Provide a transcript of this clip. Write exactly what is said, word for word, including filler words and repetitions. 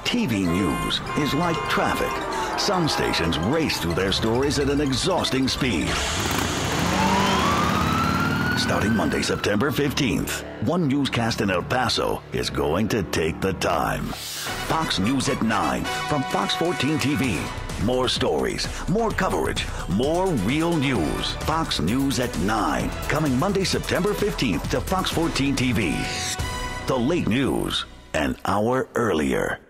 T V news is like traffic. Some stations race through their stories at an exhausting speed. Starting Monday, September fifteenth, one newscast in El Paso is going to take the time. Fox News at nine from Fox fourteen T V. More stories, more coverage, more real news. Fox News at nine, coming Monday, September fifteenth to Fox fourteen T V. The late news, an hour earlier.